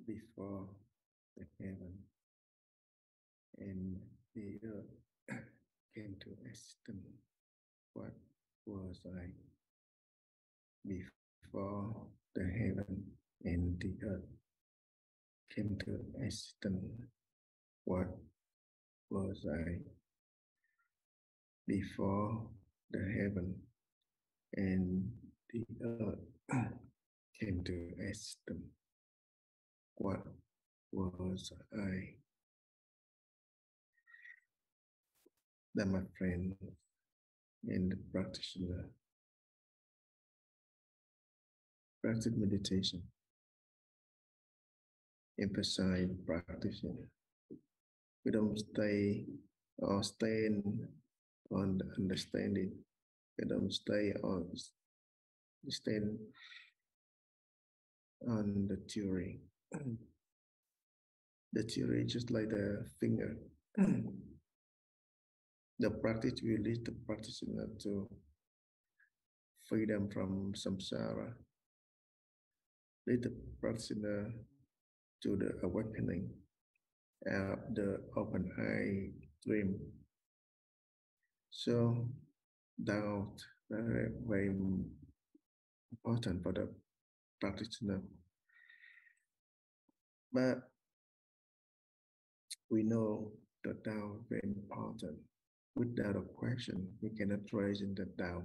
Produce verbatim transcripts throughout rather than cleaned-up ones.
before the heaven and the earth came to existence. What was I before the heaven and the earth came to existence? What was I before the heaven and the earth came to existence? What was I? That, my friend and the practitioner, practice meditation, emphasize practicing. We don't stay or stand on the understanding. We don't stay on stand on the theory. The theory is just like the finger. The practice will lead the practitioner to freedom from samsara, lead the practitioner to the awakening of the open eye dream. So doubt very, very important for the practitioner. But we know that doubt is very important. Without a question, we cannot raise in the doubt.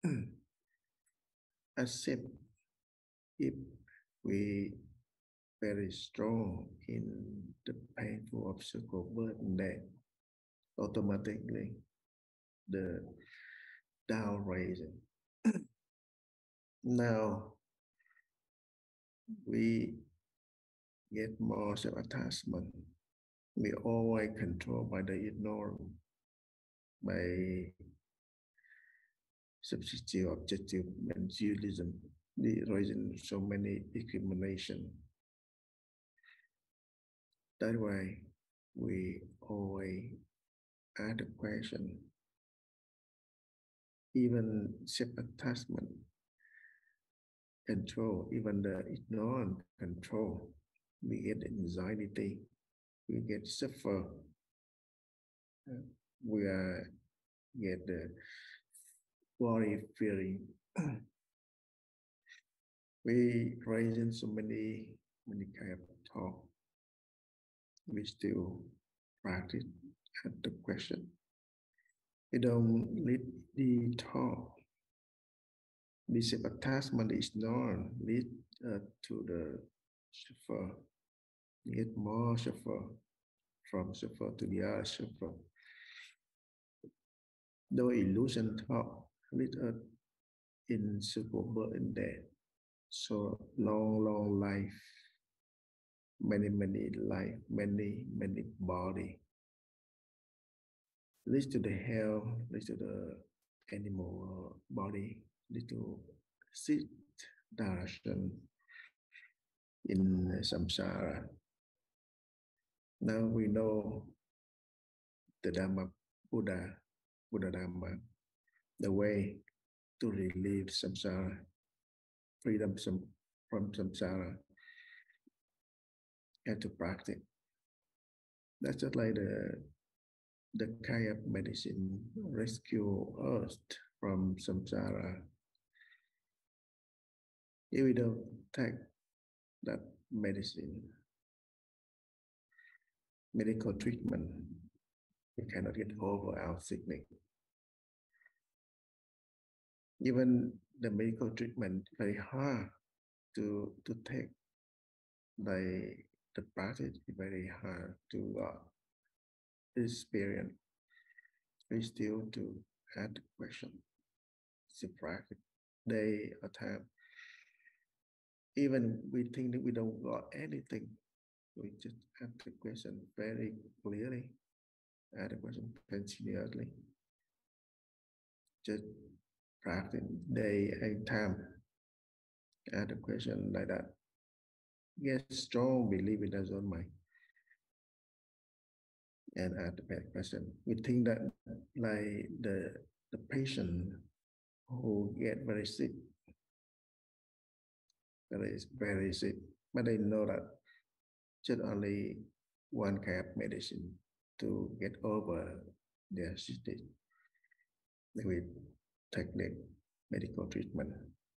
Except if we very strong in the painful obstacle of birth and death, automatically the doubt rising. Now we get more self-attachment. We always controlled by the ignorance, by substitute objective and dualism, the raising so many discrimination. That way, we always ask the question, even self-attachment control, even the ignorant control, we get anxiety, we get suffer, we are get the body feeling. We raising so many many kind of talk. We still practice at the question. We don't lead the talk. The self-attachment is not lead uh, to the suffer. Get more suffer from suffer to the other suffer. The illusion talk lead us in circle birth and death. So long, long life, many, many life, many, many body. Leads to the hell, leads to the animal body, leads to sit direction in samsara. Now we know the Dhamma Buddha, Buddha Dhamma, the way to relieve samsara, freedom from samsara, and to practice. That's just like the, the kind of medicine rescue us from samsara. If we don't take that medicine, medical treatment, we cannot get over our sickness. Even the medical treatment very hard to to take. By the practice is very hard to uh, experience. We still to add the question. It's a practice day or time. Even we think that we don't got anything, we just ask the question very clearly, ask the question continuously. Just practice day and time. Ask the question like that. Get strong belief in his own mind. And ask the bad question. We think that like the the patient who get very sick, very, very sick, but they know that just only one kind of medicine to get over their sickness. They will take the medical treatment,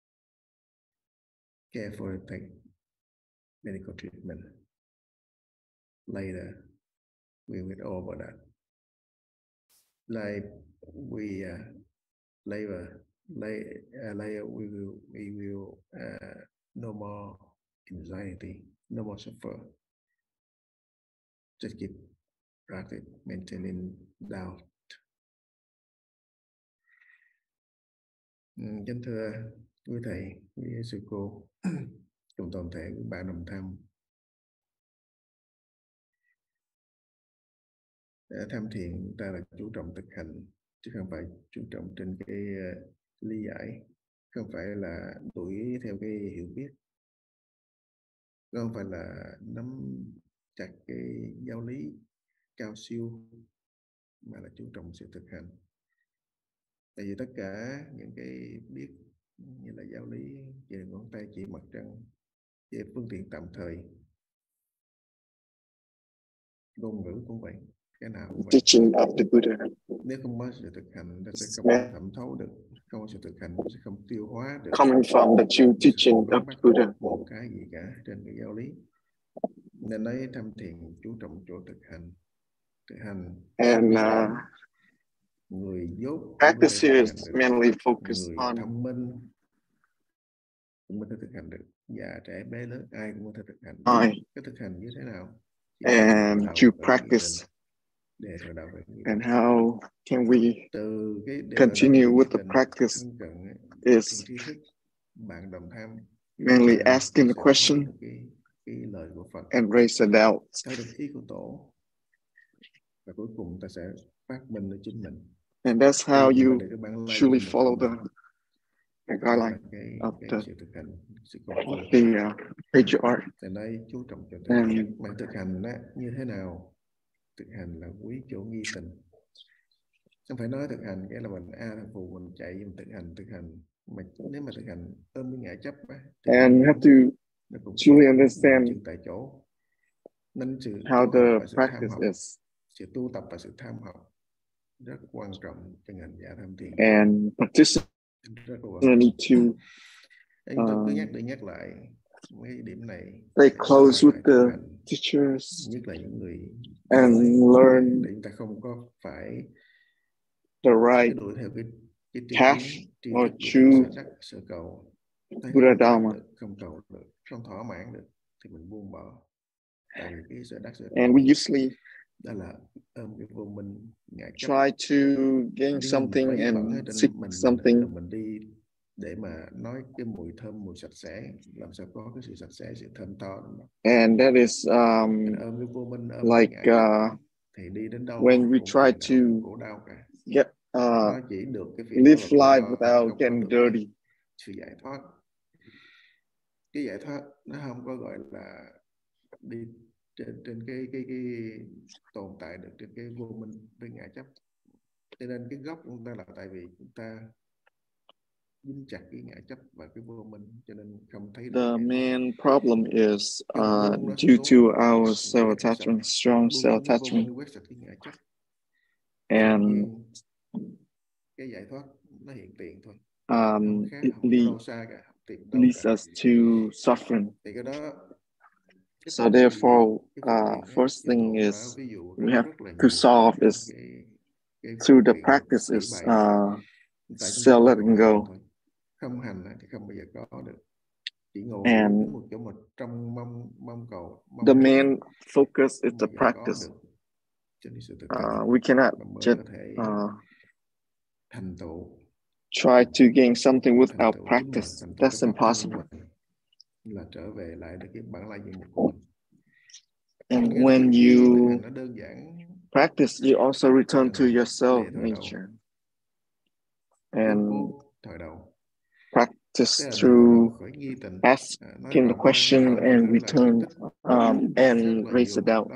carefully take medical treatment. Later, we will over that. Like we uh, later, later, uh, later we will we will uh, no more anxiety, no more suffer. Just keep practice maintaining doubt. Kính thưa quý thầy, quý sư cô, cùng toàn thể các bạn đồng tham. Tham thiền ta là chú trọng thực hành, chứ không phải chú trọng trên cái uh, lý giải, không phải là đuổi theo cái hiểu biết, không phải là nắm chặt cái giáo lý cao siêu, mà là chú trọng sự thực hành. Tại vì tất cả những cái biết như là giáo lý, chỉ là ngón tay chỉ mặt trăng, chỉ là phương tiện tạm thời. Ngôn ngữ cũng vậy, cái nào cũng vậy. Teaching of the Buddha. Nếu không có sự thực hành, ta sẽ không thẩm thấu được. Không có sự thực hành, sẽ không tiêu hóa được. Coming from the true teaching of the Buddha. Một cái gì cả trên cái giáo lý. Nên nói tham thiền chú trọng chỗ thực hành. Thực hành. And uh, người dốt practice here is mainly focused người on thông minh cũng có thể thực hành được, già trẻ bé lớn ai cũng có thể thực hành. I, cái thực hành như thế nào? Chỉ and through practice. Để thờ đạo về and how can we từ cái continue with the practice is bạn đồng tham mainly asking the question cái, cái lời của Phật and raise a doubt. Theo được ý của Tổ, và cuối cùng ta sẽ phát minh ở chính mình. And that's how you truly follow the, the guideline of the, the uh, patriarch. And mà thực hành á, như thế nào? Thực hành là quý chỗ nghi tình. Không phải nói thực hành cái là mình a thằng phù mình chạy mình thực hành thực hành mà nếu mà thực hành ôm cái ngã chấp á, and you have to truly understand tại chỗ. Nên sự how the practice is. Sự tu tập và sự tham học rất quan trọng cho ngành giả tham thiền. And practitioners need to uh, cứ nhắc đi nhắc lại mấy điểm này. Stay close with the teachers. Nhất là những người and learn để chúng ta không có phải the right đuổi theo cái, cái path or true sở cầu. Buddha Dharma. Không cầu được, không thỏa mãn được thì mình buông bỏ. Tại vì cái sở đắc sở and we usually đó là ôm cái vô minh ngại chấp. Try to gain something and seek mình, something. Mình, mình đi để mà nói cái mùi thơm, mùi sạch sẽ, làm sao có cái sự sạch sẽ, sự thơm tho. And that is um, like uh, when we try to get uh, live life without getting dirty. Sự giải thoát, cái giải thoát nó không có gọi là đi trên, trên cái, cái cái tồn tại được trên cái vô minh với ngã chấp. Cho nên cái gốc của chúng ta là tại vì chúng ta dính chặt cái ngã chấp và cái vô minh, cho nên không thấy được. The main problem is uh, due to our self-attachment, strong self-attachment. And cái giải thoát nó hiện tiền thôi. Um, it leads, leads us to suffering. So therefore, uh, first thing is we have to solve is through the practice is uh, self letting go. And the main focus is the practice. Uh, we cannot just uh, try to gain something without practice. That's impossible. And when you practice, you also return to yourself nature. And practice through asking the question and return um, and raise the doubt.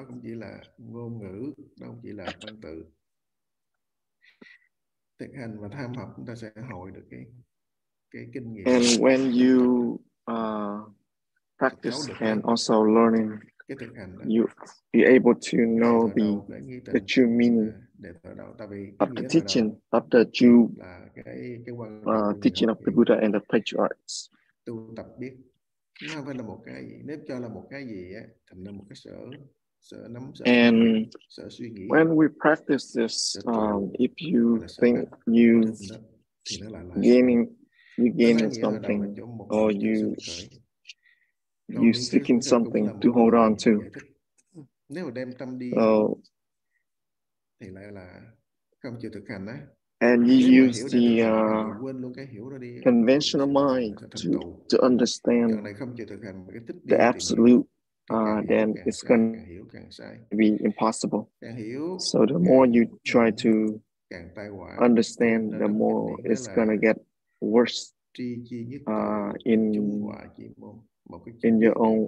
And when you uh, practice and also learning you you're able to know the the true meaning of the teaching of the true uh, teaching of the Buddha and the patriarchs. Tu tập biết nó phải là một cái gì, nếu cho là một cái gì á thành ra một cái sở sở nắm sở and nghĩ, sở suy nghĩ. When we practice this, um, if you think you thì nó lại là gaining you gaining something or you you seeking something to hold on to, nếu mà đem tâm đi so, thì lại là không chịu thực hành á. And you use the uh, conventional mind to, to understand the absolute, uh, then it's going to be impossible. So the more you try to understand, the more it's going to get worse uh, in, in your own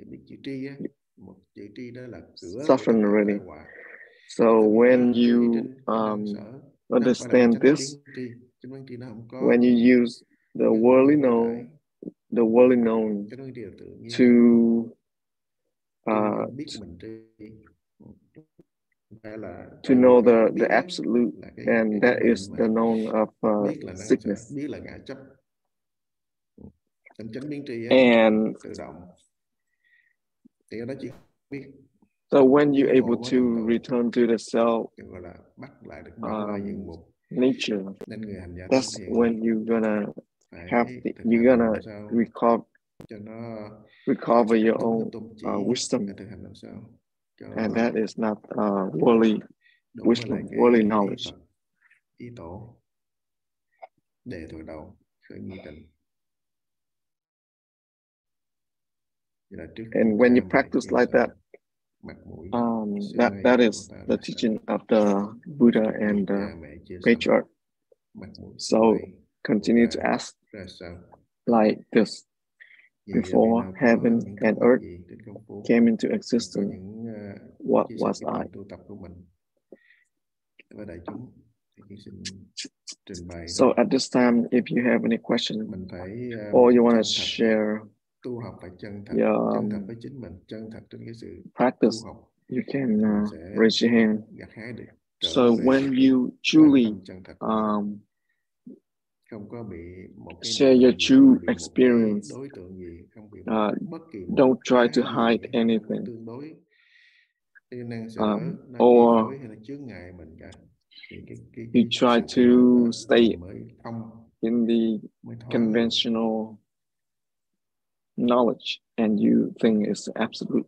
suffering already. So when you um, understand this, when you use the worldly known, the worldly known to uh, to know the the absolute, and that is the known of uh, sickness. And so when you're able to return to the self um, nature, that's when you're gonna have the, you're gonna recover recover your own uh, wisdom, and that is not uh, worldly wisdom, worldly knowledge. And when you practice like that, um, that that is the teaching of the Buddha and the patriarch. So continue to ask like this: before heaven and earth came into existence, what was I? So at this time, if you have any question or you want to share your um, practice, you can uh, raise your hand. So when you truly um, share your true experience, uh, don't try to hide anything, um, or you try to stay in the conventional knowledge and you think it's absolute.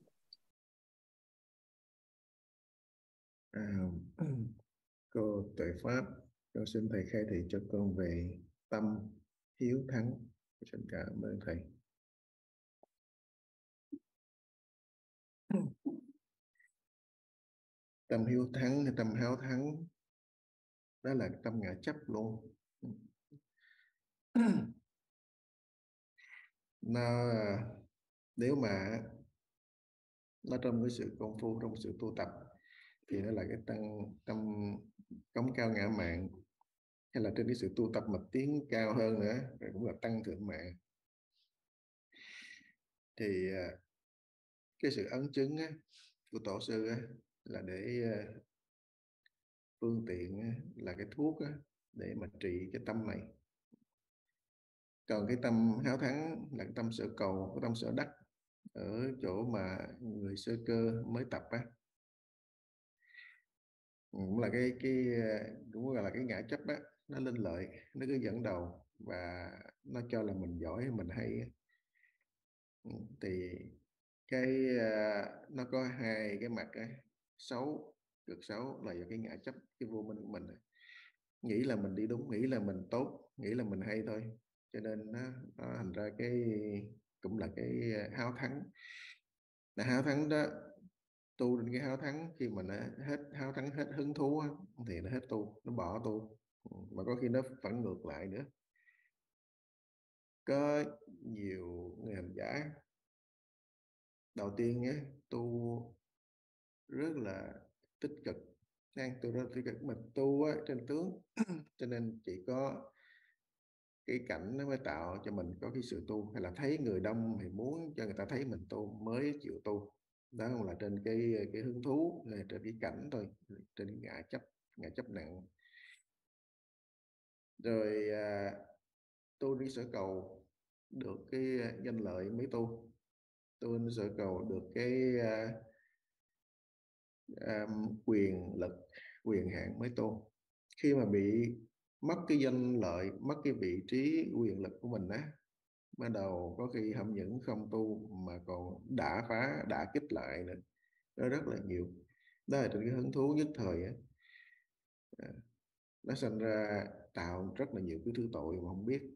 Cô Tuệ Pháp, con xin thầy khai thị cho con về tâm hiếu thắng. Xin cảm ơn thầy. Tâm hiếu thắng hay tâm háo thắng, đó là tâm ngã chấp luôn. Nó nếu mà nó trong cái sự công phu, trong sự tu tập thì nó là cái tăng tâm cống cao ngã mạn, hay là trên cái sự tu tập mà tiến cao hơn nữa cũng là tăng thượng mạng. Thì cái sự ấn chứng á, của tổ sư á, là để phương tiện là cái thuốc á, để mà trị cái tâm này. Còn cái tâm háo thắng là cái tâm sở cầu, cái tâm sở đắc ở chỗ mà người sơ cơ mới tập á, cũng là cái cái cũng gọi là cái ngã chấp á, nó lên lợi, nó cứ dẫn đầu và nó cho là mình giỏi, mình hay. Thì cái nó có hai cái mặt á, xấu, cực xấu là do cái ngã chấp, cái vô minh của mình, nghĩ là mình đi đúng, nghĩ là mình tốt, nghĩ là mình hay thôi, cho nên nó, nó thành ra cái cũng là cái háo thắng. Là háo thắng đó, tu đến cái háo thắng, khi mà nó hết háo thắng, hết hứng thú á, thì nó hết tu, nó bỏ tu, mà có khi nó phản ngược lại nữa. Có nhiều người hành giả đầu tiên á, tu rất là tích cực, đang tu rất tích cực, mà tu á, trên tướng cho nên chỉ có cái cảnh nó mới tạo cho mình có cái sự tu, hay là thấy người đông thì muốn cho người ta thấy mình tu mới chịu tu. đó không là trên cái cái hứng thú, trên cái cảnh thôi, trên cái ngã chấp, ngã chấp nặng. Rồi à, tôi đi sở cầu được cái danh lợi mấy tu, tôi đi sở cầu được cái à, à, quyền lực, quyền hạn mấy tu. Khi mà bị mất cái danh lợi, mất cái vị trí quyền lực của mình á, ban đầu có khi không những không tu mà còn đã phá, đã kích lại nữa, nó rất là nhiều. Đó là trên cái hứng thú nhất thời á, à, nó sinh ra tạo rất là nhiều cái thứ tội mà không biết.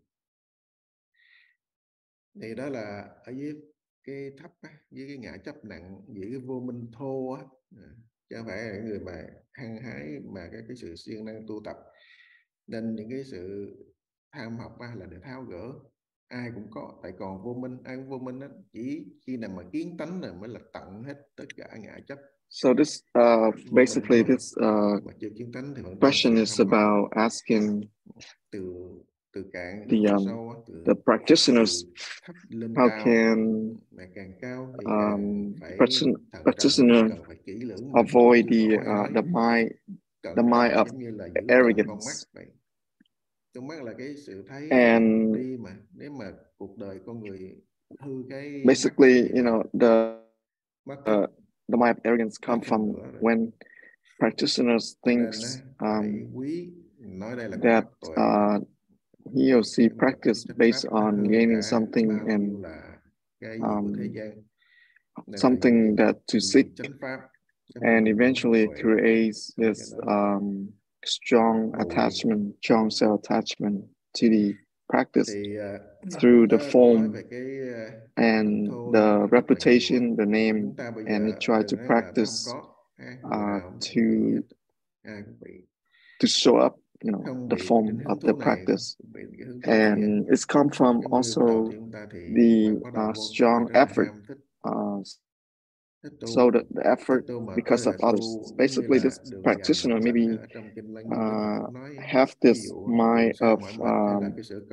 Thì đó là ở dưới cái thấp á, với cái ngã chấp nặng, với cái vô minh thô á, à, chứ không phải là người mà hăng hái mà cái cái sự siêng năng tu tập. Nên những cái sự tham học á, là để tháo gỡ, ai cũng có, tại còn vô minh, ai cũng vô minh đó, chỉ khi nào mà kiến tánh rồi mới là tận hết tất cả ngã chấp. So this uh, basically this uh, question is about asking từ từ cạn the um, sâu, từ the practitioners thấp lên how cao, can mà càng cao thì um, càng phải practitioner cần phải kỹ lưỡng, avoid the uh, the mind the mind of arrogance. Trong mắt là cái sự thấy and đi mà nếu mà cuộc đời con người hư cái basically you know the uh, the mind of arrogance come from when practitioners thinks um, that uh, he or she practice based on gaining something and um, something that to seek, and eventually creates this um, strong attachment, strong self-attachment to the practice through the form and the reputation, the name, and it try to practice uh, to to show up, you know, the form of the practice. And it's come from also the uh, strong effort. Uh, so the, the effort because of others. Basically, this practitioner maybe uh, have this mind of um,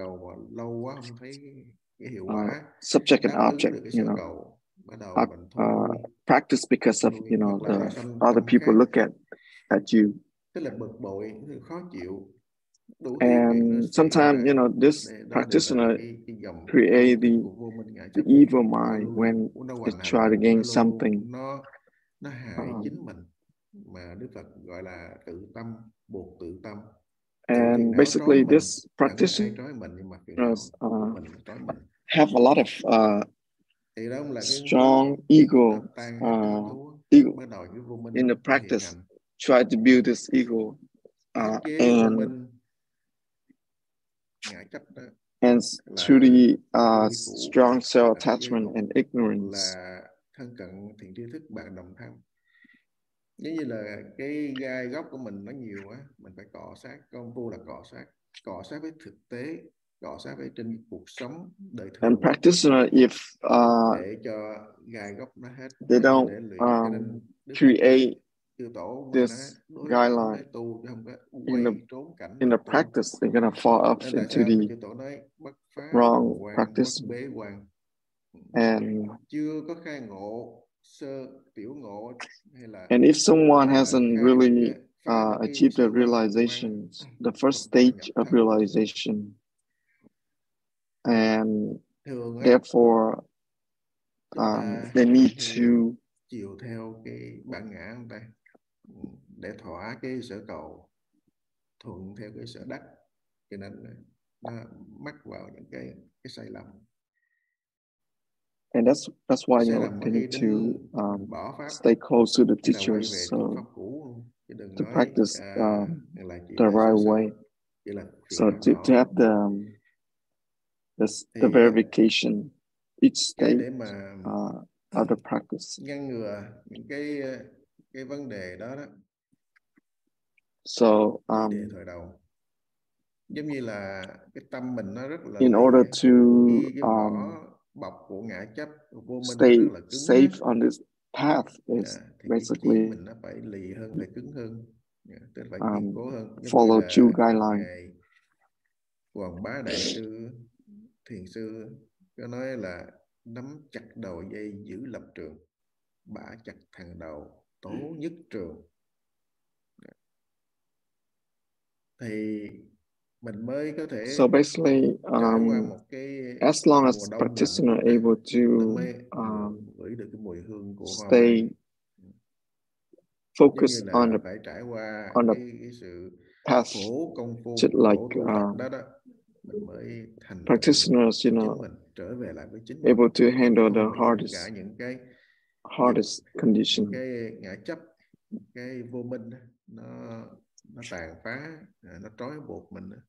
uh, subject and object, you know, uh, uh, practice because of, you know, the other people look at at you. And sometimes, you know, this practitioner create the, the evil mind when it try to gain something. Um, and basically, this practitioners uh, have a lot of uh, strong ego, uh, ego in the practice. Try to build this ego, uh, and and through the uh, strong self-attachment and ignorance. Giống như là cái gai góc của mình nó nhiều á, mình phải cọ sát, công phu là cọ sát, cọ sát với thực tế, cọ sát với trên cuộc sống đời thường. And practitioner, if uh, để cho gai góc nó hết, they don't um, create this guideline in the in the practice, they're gonna fall off into the wrong practice. And and if someone hasn't really uh, achieved the realization, the first stage of realization, and therefore um, they need to chiều theo cái bản ngã của ta để thỏa cái sở cầu, thuận theo cái sở đắc, cho nên nó mắc vào những cái cái sai lầm. And that's that's why, you know, they need to um, stay close to the teachers, so to practice um, the right way. So to, to have the um, the, the verification each stage uh, of the practice. Ngăn ngừa những cái cái vấn đề đó đó. So um, giống như là cái tâm mình nó rất là in order to um, bọc của ngã chấp, vô minh stay rất là cứng safe on this path is yeah, basically mình nó phải lì hơn, phải cứng hơn, yeah, tức phải um, kiên cố hơn. follow true guideline. Hoàng Bá Đại Sư Thiền Sư có nói là nắm chặt đầu dây giữ lập trường. bả chặt thằng đầu tố nhất trường. Thì mình mới có thể so basically trải qua um, một cái as long cái as mùa đông practitioner lạnh, able to nó mới um, ngửi được cái mùi hương của hoa stay mai. focus Giống như on là the phải trải qua on the cái, cái sự path, khổ công phu, just like khổ tu tập uh, đó đó, mình mới thành tựu practitioners, you chính know, mình, trở về lại với chính able mình, to handle không the bị tất hardest cả những cái hardest những condition. cái ngã chấp, cái vô minh đó, nó nó tàn phá, nó trói buộc mình đó.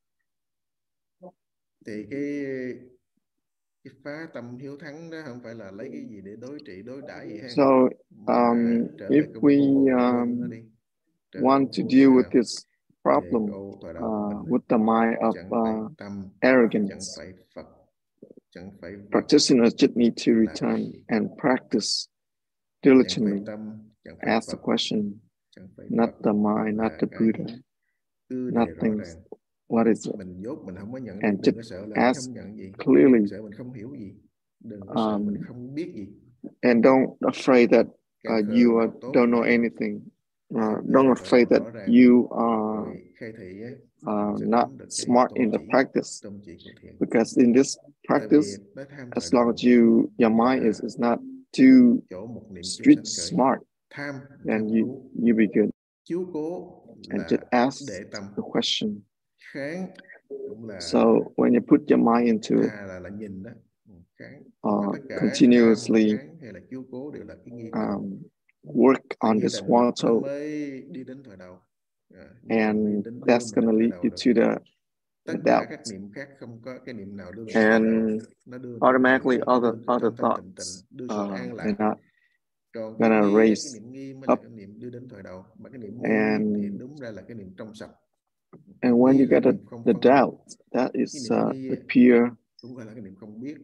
Thì cái cái phá tâm hiếu thắng đó không phải là lấy cái gì để đối trị đối đãi gì hết, So mà um, trở if về cái we vô ngân nó um, đi, trở want về to vô deal with sao, this về problem câu tọa đạo của uh, mình, with the mind of chẳng phải uh, tâm, arrogance, chẳng phải Phật, chẳng phải vật, practitioners just need to là return gì? and practice Chẳng phải diligently. tâm, chẳng phải Ask the Phật, question, chẳng phải not Phật, the mind, not là the cái Buddha, gì? Cứ đề rõ nothing. ràng. What is it? Mình dốt mình không có nhận And được, đừng just có sợ là mình ask không nhận gì, clearly. đừng sợ mình không hiểu gì, đừng có sợ mình Um, không biết gì. and don't afraid that Càng uh, khờ you uh, nào tốt don't know bấy nhiêu. anything. Uh, Càng don't khờ cỡ afraid nào that rõ ràng, you are rồi khai thị ấy, uh, sẽ not nắm được cái smart tôn in the chỉ, practice. tôn chỉ của thiền. Because in this Tại vì practice, tới tham as thời long as đầu you your là mind is is not too chỗ một niệm chưa street sanh khởi. smart, Tham, then tham you cứu, you be good. chiếu cố And là just ask để tâm, the question. kháng cũng là So when you put your mind into it, tha là là nhìn đó, kháng. uh, Mà tất cả continuously tham, kháng hay là chiếu cố đều là cái nghi tịnh. um, work Cái on nghi this tịnh one, nó so mới đi đến thời đầu. À, nghi tịnh and mới đến đưa that's mình gonna đến thời lead đầu you được. to the, Tất the cả doubt. các niệm khác không có cái niệm nào đưa mình đến thời đầu. And Nó đưa automatically từ other đưa other thanh thanh tịnh thoughts tịnh, đưa sự uh, an they're lạc. not Còn cái gonna nghi, cái raise niệm nghi mới là up. cái niệm đưa đến thời đầu. Mà cái niệm And nghi thì đúng ra là cái niệm trong sạch. and Niệm when nghi you là get a, niệm không the phân biệt. doubt, that Cái is niệm uh, nghi the pure. cũng gọi là cái niệm không biết.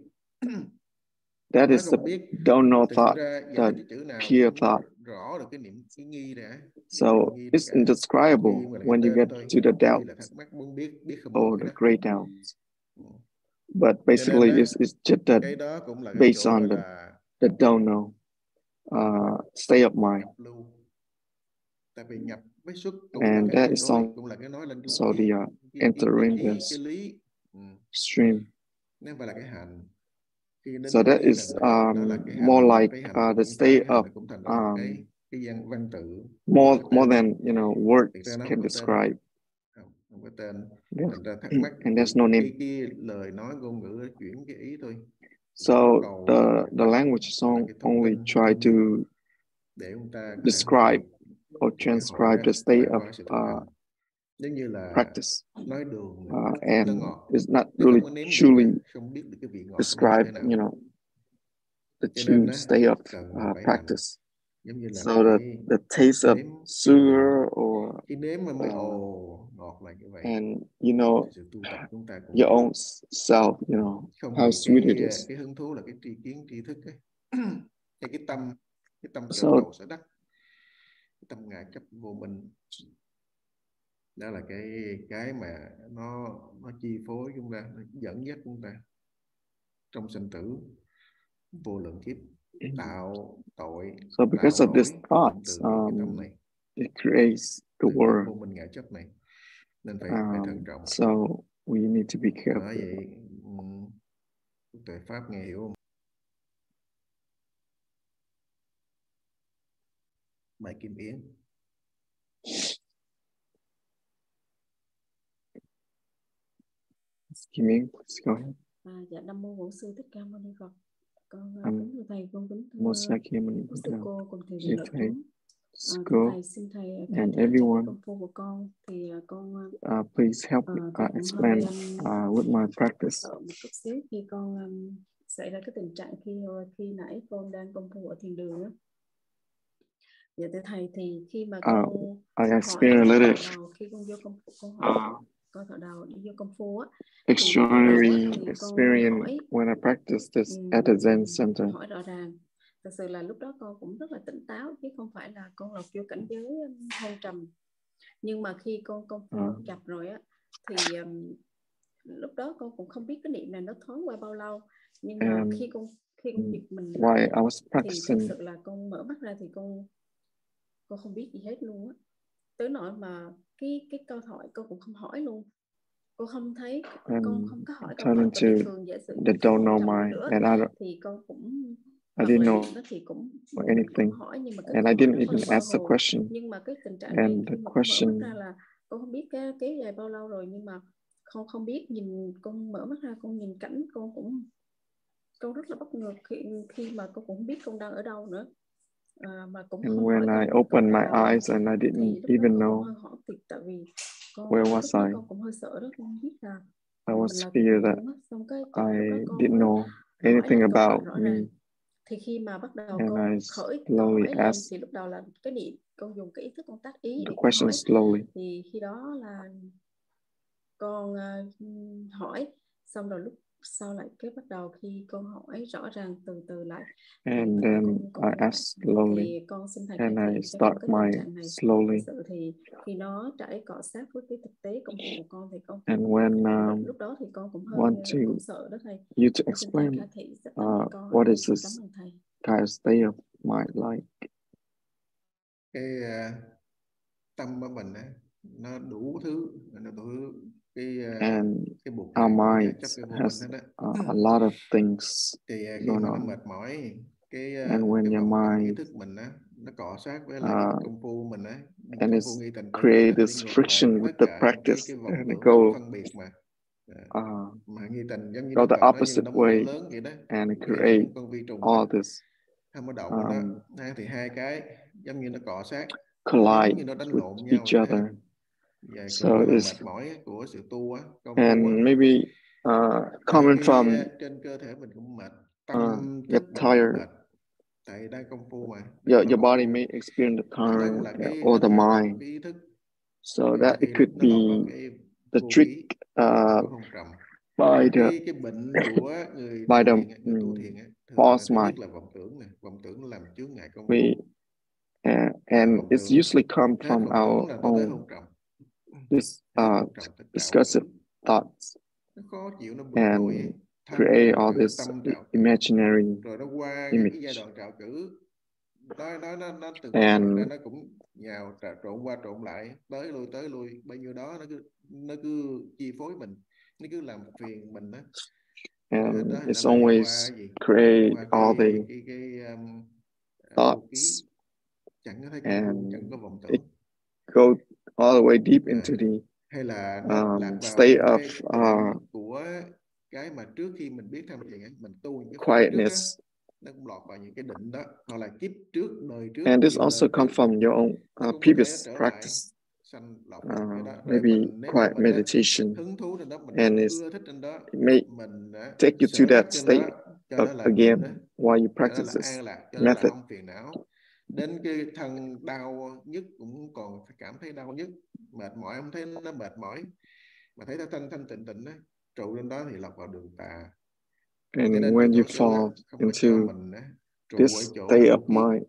That Nói is the không biết, don't know thực sự thought, ra giải the thích cái chữ nào pure cũng thought. rõ được cái niệm cái nghi đã. So Nghi it's cả. indescribable Nghi mà là when cái you tên get thôi. to the Nghi doubt là thắc mắc muốn biết, biết không or nổi the đó. great doubt. Ừ. But Cho nên basically, đó, it's, it's just that cái đó cũng là cái based chỗ on gọi the, là the don't know, uh, state of mind. nhập lưu. Tại vì nhập với xuất cũng And là cái that is đối, cũng là cái nói lên cái also cái, the uh, cái, cái, cái entering ý, this cái lý. Ừ. stream. Nếu phải là cái hành. Khi đến So nói that cái is hành đó, đó là um, cái more hành, like cái hành uh, của the diễn tả, state cái hành of nó cũng thành ra một um, cái cái văn, văn tự. more Cái more tên. than you know Thực words ra nó can không có tên. describe. Không, không có tên. Yes. Thành ra thắc mắc And từ there's no name. cái, cái lời nói ngôn ngữ chuyển cái ý thôi. So Cầu, the the chấp, language song cái thông only tin, try thông to điệp để chúng ta có thể describe hội, or có thể hội transcribe ra, the state trải of qua sự thực uh, hành. Giống như là practice, nói đường uh, nó and ngọt, it's not nó really không có nếm vị truly mà, không biết được cái vị ngọt nó như describe, thế nào. you know, the Cho true nên á, state of cần uh, phải hành. practice. Giống như là So the phải the taste of nếm cái vị. sugar or Khi nếm mà mới uh, ồ ngọt là như vậy. and you know Sự tu tập chúng ta cũng your vậy. own self, you know Không how vì sweet it cái is. cái hứng thú là cái tri kiến tri thức ấy. Hay cái tâm, cái tâm sở So cầu sở đắc, cái tâm ngã chấp vô minh. Đó là cái cái mà nó nó chi phối chúng ta, nó dẫn dắt chúng ta trong sanh tử vô lượng kiếp, tạo tội, so tạo because of lỗi these cũng thoughts, từ cái, cái tâm um, này, it creates the từ cái world. vô minh ngã chấp này, nên phải phải thận Um, trọng. so we need to be Nói careful. vậy um, tuệ pháp nghe hiểu không? Bài Kim Yến. Kim Yến, please go ahead. À, dạ Nam mô Bổn sư Thích Ca Mâu Ni Phật. Con Um, kính thưa thầy, con kính thưa Mosakimani sư Buddha, cô cùng thầy Sư nội thầy, chúng. À, thưa Sko, thầy, xin thầy khai and thị cho everyone, cái công phu của con. Thì uh, con uh, please help uh, uh, con cũng explain hơi um, uh, with my practice. sợ một chút xíu khi con um, xảy ra cái tình trạng khi khi nãy con đang công phu ở thiền đường đó. Dạ thưa thầy, thì khi mà con Uh, I hỏi experienced a little đầu khi con vô công phu, con hỏi uh, con thọ đầu đi vô công phu á, extraordinary thì experience hỏi, when I practiced this at the Zen Center. hỏi rõ ràng. Thật sự là lúc đó con cũng rất là tỉnh táo, chứ không phải là con lọt vô cảnh giới hôn trầm. Nhưng mà khi con công phu Uh, chập rồi á, thì um, lúc đó con cũng không biết cái niệm này nó thoáng qua bao lâu. Nhưng mà and khi con khi công việc mình why I was thì practicing. thực sự là con mở mắt ra thì con con không biết gì hết luôn á, tới nỗi mà cái cái câu hỏi con cũng không hỏi luôn, con không thấy And con không có hỏi câu turn hỏi. Và bình into thường giả sử the khi don't quan know trọng mind, nữa and I don't, thì con cũng I hoặc didn't là know gì đó thì cũng or mình cũng anything, hỏi, nhưng mà cái and câu I hỏi didn't nó even hơi mơ ask the hồ. question. Nhưng mà cái tình trạng này And khi the mà con mở mắt question, ra là con không biết cái kéo dài bao lâu rồi, nhưng mà không không biết, nhìn con mở mắt ra con nhìn cảnh, con cũng con rất là bất ngờ khi khi mà con cũng không biết con đang ở đâu nữa. À, mà cũng and không when hỏi I con opened con my vào đâu. eyes and I Thì didn't lúc đó even con cũng know hơi hoảng tiệt, tại vì con where lúc was đó I. con cũng hơi sợ đó, con không biết là I mình was là feared ai that luôn á. Xong cái I lúc đó con didn't mới know hỏi anything lại câu hỏi about rõ me, ràng. Thì khi mà bắt đầu and con I khởi câu slowly hỏi lên asked thì lúc đầu là cái điện con dùng cái ý thức con tác ý the để con question hỏi. slowly. Thì khi đó là con uh, hỏi xong rồi lúc sau lại cái bắt đầu khi câu hỏi rõ ràng từ từ lại, And thì then con con I hỏi lại. asked slowly, Thì con xin thầy and khai I thị cho start con cái my tình trạng này. slowly. Thực sự thì khi nó trải cọ sát với cái thực tế công việc của con thì con And cũng when um, lúc đó thì con cũng hơi want to cũng sợ đó thầy. you to Con xin thầy explain khai thị giúp đỡ uh, con. what Thầy is xin this cảm ơn thầy. kind of state of mind like. Cái uh, tâm của mình á, nó đủ thứ, nó đủ cái uh, And cái buộc our chấp mind cái vô has minh đó. uh, a lot of things Thì uh, khi going mà nó on. mệt mỏi, cái uh, And when cái your vọng động ý mind thức mình á, nó cọ sát với lại uh, cái công phu mình á, and công it's phu nghi tình tưởng create nó this đi ngược friction lại with tất the cả những cái practice, cái vọng and it tưởng go phân biệt mà. uh, Mà nghi tình giống như go nó the cọ nó như opposite đống lửa way, lớn vậy đó. and it Thì create những con vi trùng all á, this không có động um, đó, thì hai cái giống như nó cọ sát, collide giống như nó đánh with lộn nhau each vậy other. đó. Và So cũng là it's mệt mỏi của sự tu á, công and phu á. maybe uh, coming Khi from trên cơ thể mình cũng mệt, uh, tâm get thức mình cũng tired. mệt. Tại đang công phu mà, Your, đang your công body phu. may experience the Nó giống tiring là cái or the đánh lộn mind, cái ý thức. so Thì that it khi could nó lọt vào be cái the vô trick ý, uh, vô hôn trầm. by the Cái cái bệnh của người by tu the thiền, người tu um, thiền á, thường là false thứ nhất mind. là vọng tưởng này, vọng tưởng làm chướng ngại công We phu. uh, Và and vọng it's tưởng usually come hết from vọng tưởng our là nó tới own hôn trầm. this Hết uh, hôn trầm tất cả vọng discursive tưởng. thoughts, Nó khó chịu, nó bực and bội, thân create trạo all cử, this tâm trạo cử. imaginary Rồi nó qua cái, cái giai image, đoạn trạo cử, nó nó nó nó từng and phần ra, nó cũng nhào trà trộn qua trộn lại, tới lui tới lui, bao nhiêu đó nó cứ nó cứ chi phối mình, nó cứ làm phiền mình đó. and Hết đó thì nó it's lại qua always cái gì? create Qua all cái the cái cái um, vô ký, thoughts, chẳng có thấy công phu, and chẳng có vọng it tưởng. go all the way deep À, into the hay là nó lạc um, vào state những of cái định uh, của cái mà trước khi mình biết tham thiền ấy, mình tu những cái pháp trước á, quietness. nó cũng lọt vào những cái định đó, hoặc là kiếp trước, đời trước, And this nhiều also đời comes trước, from your own nó uh, cũng có thể previous trở lại practice, sanh lọt vào cái uh, đó. Rồi maybe mình nếu mà quiet mình á, meditation, hứng thú trên đó, mình and it's, ưa thích trên đó, it may mình á, take you to sở đắc that trên state đó, cho of, nó là good đó, again while you cho nó practice là this an lạc, cho nó là method. không phiền não. Đến cái thân đau nhất cũng còn phải cảm thấy đau nhất, mệt mỏi không thấy nó mệt mỏi, mà thấy nó thanh thanh tịnh tịnh á, trụ lên đó thì lọt vào đường tà. And Cho nên when chư you tổ sư á, fall không có cho into mình á, trụ this ở chỗ state là of vô ký. mind,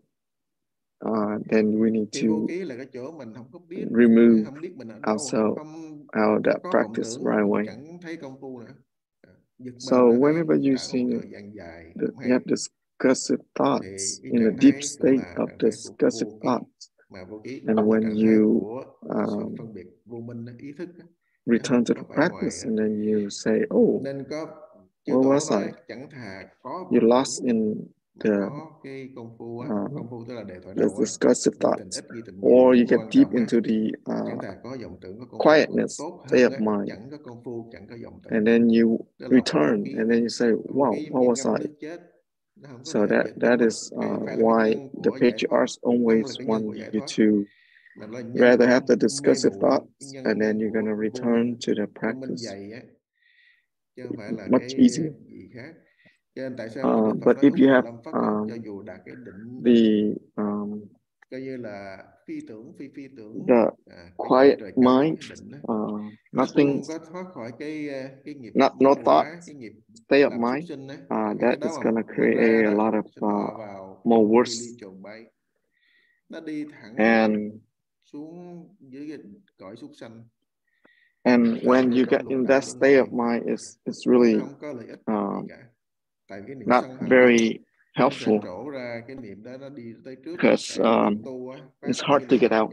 uh, then we need Cái vô to ký là cái chỗ mình không có biết, remove không biết mình ở đâu, ourselves không out of không that có vọng practice tưởng, right away. chẳng thấy công phu nữa. Giật So mình nó thấy whenever you cả một see thời gian dài that không you hay. have discursive Thì thoughts cái in a trạng deep thái cũng state là of trạng thái của discursive vô ký, thoughts, mà vô ký and cũng là when trạng thái you của sự um, phân biệt vô minh, ý thức, chứ return không to có the phải ngoài practice, đó. and then you say, "Oh, Nên có chư where tổ was nói I?" chẳng thà có You vọng lost tưởng in mà the có cái công phu á, uh, công phu tức là đề thoại the đầu á, discursive nghi tình thoughts, ít, nghi tình nhiều or cũng you có get quan deep trọng á. into the Chẳng uh, thà có vọng tưởng, có công phu còn quietness tốt state hơn of á, mind, chẳng có công phu, chẳng có vọng tưởng. and then you Nó lọt vào vô return, ký, and then you say, vô "Wow, ký what như was ngâm I?" nước chết, nó không có So thể that giải thích that được. is Cái uh, phải là cái why nhân the của giải thoát, patriarchs không always là cái nhân want của giải you thoát, to mà là nhân rather của have the mê discursive muội, cái thoughts, and nhân then you're của gonna vô return minh, to the vô minh practice dày á, chứ không phải là much cái easier. gì khác. Cho nên tại sao mà Uh, Đức Phật but nói if ung you hòa have lâm phất á, um, cho dù đạt cái định the um, coi như là phi tưởng, phi phi tưởng, the à, cái cõi quiet trời cao mind, cái định đó, uh, nó cũng nothing, không có thoát khỏi cái cái nghiệp not muôn no thuở, thoughts, cái nghiệp state of làm súc mind, sinh á. uh, Cái cái that đó is mà gonna vượt ra create a đó lot of sẽ đọa uh, vào more mê ly worse. trồn bay, nó đi thẳng And xuống dưới cái cõi súc sanh. and Làm when cái you cõi get lục in đạo that luân state hồi, of mind, it's it's nó really không có lợi ích gì um, cả. not very helpful because um, it's hard to get out.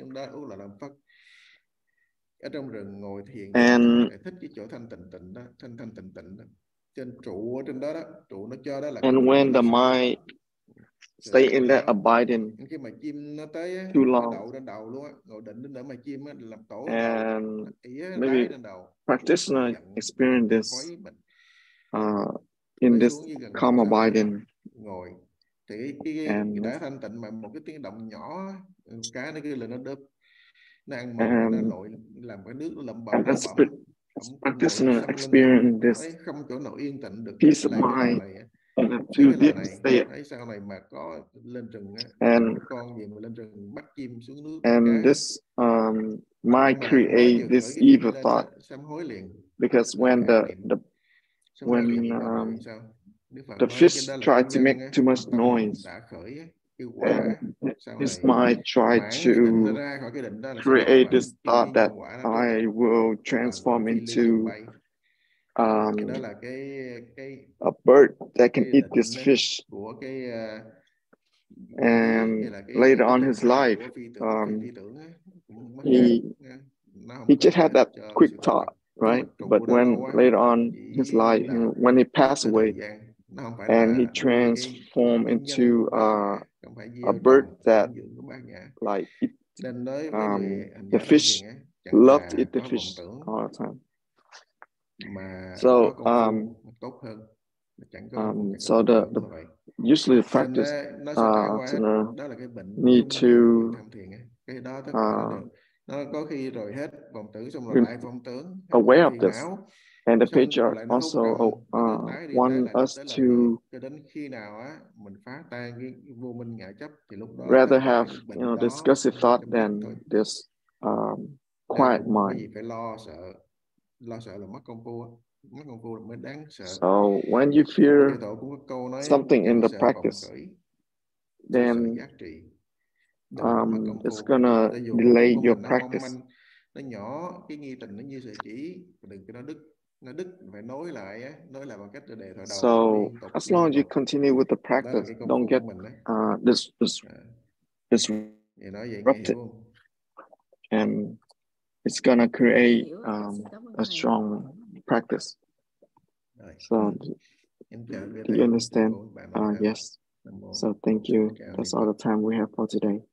Ở trong rừng ngồi thiền and thích cái chỗ thanh tịnh tịnh đó, thanh thanh tịnh tịnh đó. Trên trụ ở trên đó đó, trụ nó cho đó là and when the mind stay in that abiding khi mà chim nó tới too nó long, đậu trên đầu luôn á, ngồi định đến để mà chim á làm tổ and ỉa maybe trên đầu. practitioner experience this uh, in this calm abiding. Ngồi thì cái, cái, and, cái đã thanh tịnh mà một cái tiếng động nhỏ, cá nó kêu là nó đớp. And, and as practitioner experience this peace of mind in a too deep state. And, and this um, might create this evil thought, because when the, the when um, the fish try to make too much noise, and his mind try to create this thought that I will transform into um, a bird that can eat this fish. And later on his life, um, he, he just had that quick thought, right? But when later on his life, when he passed away, and he transformed into uh, a bird that like it, um, the fish loved to eat the fish all the time. So um, um, so the, the usually the practice uh, to need to uh, aware of this. And the patriarch also uh, want us to rather have, you know, discursive thought than this um, quiet mind. So when you fear something in the practice, then um, it's gonna delay your practice. So as long as you continue with the practice, don't get uh, this, this disrupted, and it's gonna create um, a strong practice. So do you understand? Uh, yes. So thank you. That's all the time we have for today.